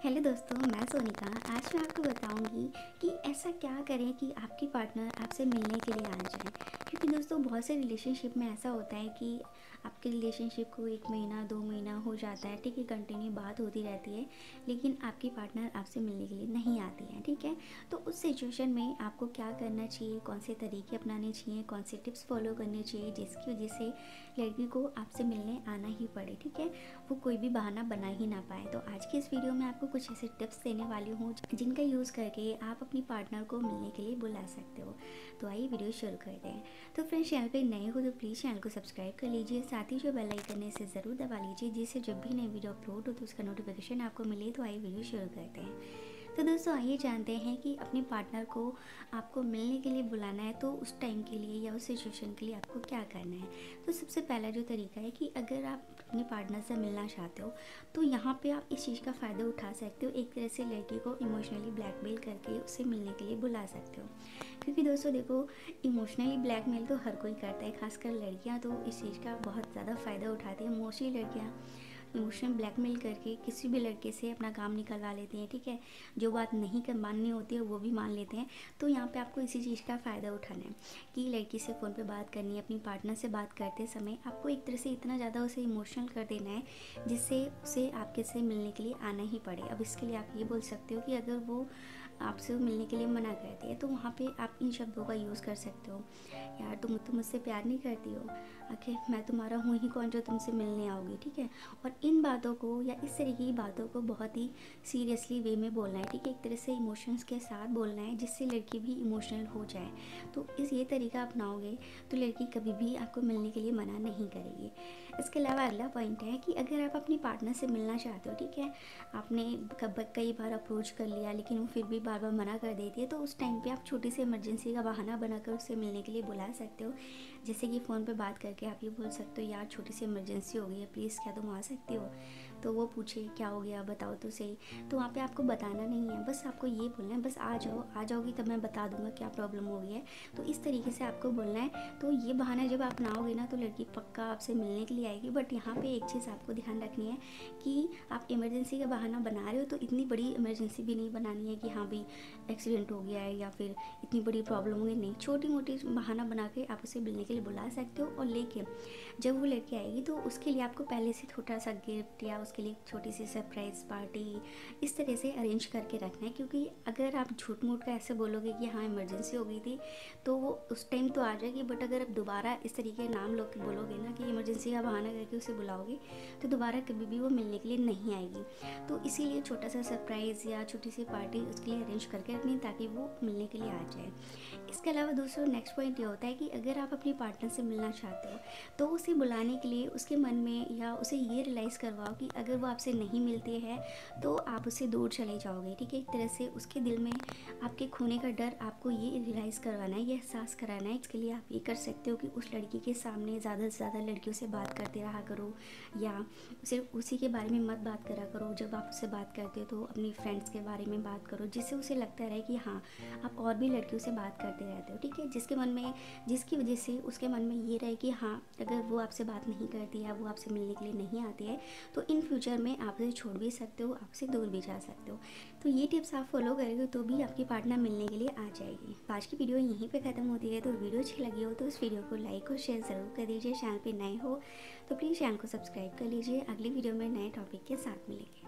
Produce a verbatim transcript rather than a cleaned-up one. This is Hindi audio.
हेलो दोस्तों, मैं सोनिका। आज मैं आपको बताऊंगी कि ऐसा क्या करें कि आपकी पार्टनर आपसे मिलने के लिए आ जाए। क्योंकि दोस्तों बहुत से रिलेशनशिप में ऐसा होता है कि आपके रिलेशनशिप को एक महीना दो महीना हो जाता है, ठीक है, कंटिन्यू बात होती रहती है, लेकिन आपकी पार्टनर आपसे मिलने के लिए नहीं आती है, ठीक है। तो उस सिचुएशन में आपको क्या करना चाहिए, कौन से तरीके अपनाने चाहिए, कौन से टिप्स फॉलो करने चाहिए जिसकी वजह से लड़की को आपसे मिलने आना ही पड़े, ठीक है, वो कोई भी बहाना बना ही ना पाए। तो आज की इस वीडियो में आपको कुछ ऐसे टिप्स देने वाली हूँ जिनका यूज़ करके आप अपनी पार्टनर को मिलने के लिए बुला सकते हो। तो आइए वीडियो शुरू करते हैं। तो फ्रेंड्स, चैनल पे नए हो तो प्लीज़ चैनल को सब्सक्राइब कर लीजिए, साथ ही जो बेल आइकन है इसे ज़रूर दबा लीजिए जिससे जब भी नई वीडियो अपलोड हो तो उसका नोटिफिकेशन आपको मिले। तो आइए वीडियो शुरू करते हैं। तो दोस्तों आइए जानते हैं कि अपने पार्टनर को आपको मिलने के लिए बुलाना है तो उस टाइम के लिए या उस सिचुएशन के लिए आपको क्या करना है। तो सबसे पहला जो तरीका है कि अगर आप अपने पार्टनर से मिलना चाहते हो तो यहाँ पे आप इस चीज़ का फ़ायदा उठा सकते हो, एक तरह से लड़की को इमोशनली ब्लैकमेल करके उससे मिलने के लिए बुला सकते हो। क्योंकि दोस्तों देखो, इमोशनली ब्लैकमेल तो हर कोई करता है, खासकर लड़कियाँ तो इस चीज़ का बहुत ज़्यादा फ़ायदा उठाती हैं। मोस्टली लड़कियाँ इमोशनल ब्लैकमेल करके किसी भी लड़के से अपना काम निकलवा लेती हैं, ठीक है, जो बात नहीं कर माननी होती है वो भी मान लेते हैं। तो यहाँ पे आपको इसी चीज़ का फ़ायदा उठाना है कि लड़की से फ़ोन पे बात करनी है, अपनी पार्टनर से बात करते समय आपको एक तरह से इतना ज़्यादा उसे इमोशनल कर देना है जिससे उसे आपके से मिलने के लिए आना ही पड़े। अब इसके लिए आप ये बोल सकते हो कि अगर वो आपसे मिलने के लिए मना करती है तो वहाँ पे आप इन शब्दों का यूज़ कर सकते हो। यार, तुम तो मुझसे प्यार नहीं करती हो, आखिर मैं तुम्हारा हूँ ही कौन जो तुमसे मिलने आओगी, ठीक है। और इन बातों को या इस तरीके की बातों को बहुत ही सीरियसली वे में बोलना है, ठीक है, एक तरह से इमोशंस के साथ बोलना है जिससे लड़की भी इमोशनल हो जाए। तो इस ये तरीका अपनाओगे तो लड़की कभी भी आपको मिलने के लिए मना नहीं करेगी। इसके अलावा अगला पॉइंट है कि अगर आप अपनी पार्टनर से मिलना चाहते हो, ठीक है, आपने कब कई बार अप्रोच कर लिया लेकिन वो फिर भी बार बार मना कर देती है, तो उस टाइम पे आप छोटी सी इमरजेंसी का बहाना बनाकर उससे मिलने के लिए बुला सकते हो। जैसे कि फ़ोन पे बात करके आप ये बोल सकते हो, यार छोटी सी इमरजेंसी हो गई है, प्लीज़ क्या तुम आ सकती हो। तो वो पूछे क्या हो गया बताओ तो सही। तो वहाँ पे आपको बताना नहीं है, बस आपको ये बोलना है, बस आ जाओ, आ जाओगी तब मैं बता दूंगा क्या प्रॉब्लम हो गई है। तो इस तरीके से आपको बोलना है। तो ये बहाना जब आप अपनाओगे ना तो लड़की पक्का आपसे मिलने के लिए आएगी। बट यहाँ पे एक चीज़ आपको ध्यान रखनी है कि आप इमरजेंसी का बहाना बना रहे हो तो इतनी बड़ी इमरजेंसी भी नहीं बनानी है कि हाँ भी एक्सीडेंट हो गया है या फिर इतनी बड़ी प्रॉब्लम हो गई, नहीं, छोटी मोटी बहाना बना के आप उसे मिलने के लिए बुला सकते हो। और लेके जब वो लड़की आएगी तो उसके लिए आपको पहले से छोटा सा गिफ्ट या उसके लिए छोटी सी सरप्राइज पार्टी इस तरह से अरेंज करके रखना है। क्योंकि अगर आप झूठ मूठ का ऐसे बोलोगे कि हाँ इमरजेंसी हो गई थी तो वो उस टाइम तो आ जाएगी, बट अगर आप दोबारा इस तरीके नाम लो के बोलोगे ना कि इमरजेंसी का बहाना करके उसे बुलाओगे तो दोबारा कभी भी वो मिलने के लिए नहीं आएगी। तो इसीलिए छोटा सा सरप्राइज़ या छोटी सी पार्टी उसके लिए अरेंज करके रखनी ताकि वो मिलने के लिए आ जाए। इसके अलावा दूसरा नेक्स्ट पॉइंट ये होता है कि अगर आप अपनी पार्टनर से मिलना चाहते हो तो उसे बुलाने के लिए उसके मन में या उसे ये रियलाइज़ करवाओ कि अगर वो आपसे नहीं मिलती है तो आप उससे दूर चले जाओगे, ठीक है। एक तरह से उसके दिल में आपके खोने का डर आपको ये रियलाइज़ करवाना है, ये एहसास कराना है। इसके लिए आप ये कर सकते हो कि उस लड़की के सामने ज़्यादा से ज़्यादा लड़कियों से बात करते रहा करो या सिर्फ उसी के बारे में मत बात करा करो। जब आप उससे बात करते हो तो अपनी फ्रेंड्स के बारे में बात करो जिससे उसे लगता रहे कि हाँ आप और भी लड़कियों से बात करते रहते हो, ठीक है, जिसके मन में जिसकी वजह से उसके मन में ये रहे कि हाँ अगर वो आपसे बात नहीं करती या वो आपसे मिलने के लिए नहीं आती है तो इन फ्यूचर में आप उसे छोड़ भी सकते हो, आपसे दूर भी जा सकते हो। तो ये टिप्स आप फॉलो करोगे तो भी आपकी पार्टनर मिलने के लिए आ जाएगी। तो आज की वीडियो यहीं पे ख़त्म होती है। तो वीडियो अच्छी लगी हो तो इस वीडियो को लाइक और शेयर ज़रूर कर दीजिए। चैनल पे नए हो तो प्लीज़ चैनल को सब्सक्राइब कर लीजिए। अगली वीडियो में नए टॉपिक के साथ मिलेंगे।